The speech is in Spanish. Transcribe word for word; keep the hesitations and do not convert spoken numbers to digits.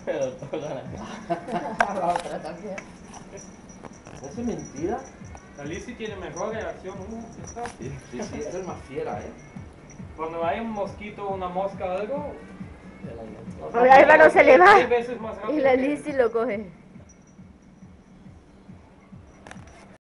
Pero toda La otra también. ¿Eso es mentira? La Lizzy tiene mejor reacción. Uh, ¿está? Sí, sí, sí, esa es más fiera, ¿eh? Cuando hay un mosquito, una mosca o algo, Ahora Álvaro se le va diez veces más rápido Y la que- Lizzy lo coge.